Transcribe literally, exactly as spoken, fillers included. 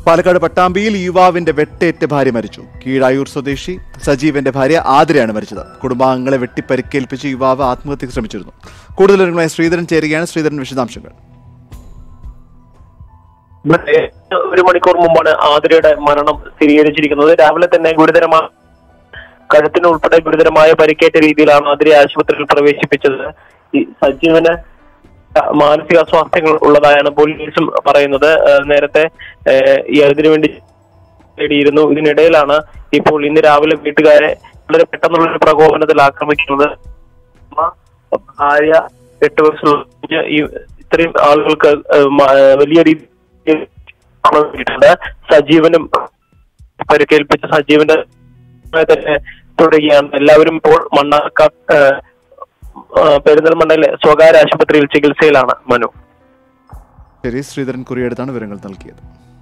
പാലക്കാട് പട്ടാമ്പിയിൽ യുവാവിന്റെ വെട്ടേറ്റ് ഭാര്യ മരിച്ചു. കീഴായൂർ സ്വദേശി സജീവന്റെ ഭാര്യ ആതിരയാണ് മരിച്ചത്. കുടുംബാംഗങ്ങളെ വെട്ടിപ്പരിക്കേൽപ്പിച്ച് യുവാവ് ആത്മഹത്യക്ക് ശ്രമിച്ചിരുന്നു. കൂടുതൽ വിവരങ്ങളുമായി ശ്രീധരൻ ചേരുകയാണ്. ശ്രീധരൻ, വിശദാംശങ്ങൾ. ഒരു മണിക്കൂർ മുമ്പാണ് ആതിരയുടെ മരണം സ്ഥിരീകരിച്ചിരിക്കുന്നത്. രാവിലെ തന്നെ ഗുരുതരമായ കഴുത്തിന് ഉൾപ്പെടെ ഗുരുതരമായ പരിക്കേറ്റ രീതിയിലാണ് ആതിരയെ ആശുപത്രിയിൽ പ്രവേശിപ്പിച്ചത്. ഈ സജീവന് മാനസിക അസ്വാസ്ഥ്യങ്ങൾ ഉള്ളതായാണ് പോലീസും പറയുന്നത്. നേരത്തെ ഈ അതിനു വേണ്ടി തേടിയിരുന്നു. ഇതിനിടയിലാണ് ഇപ്പോൾ ഇന്ന് രാവിലെ വീട്ടുകാരെ വളരെ പെട്ടെന്നുള്ളൊരു പ്രകോപനത്തിൽ ആക്രമിക്കുന്നത്. ഭാര്യ എട്ട് വയസ്സുള്ള ഈ ഇത്രയും ആളുകൾക്ക് വലിയ രീതിയിൽ സജീവനും പരിക്കേൽപ്പിച്ച സജീവന്റെ തന്നെ തുടരുകയാണ്. എല്ലാവരും ഇപ്പോൾ മണ്ണാർക്കാട് പെരിന്തൽമണ്ണയിലെ സ്വകാര്യ ആശുപത്രിയിൽ ചികിത്സയിലാണ്. മനു. ശരി, ശ്രീധരൻ കുറിയെടുത്താണ് വിവരങ്ങൾ നൽകിയത്.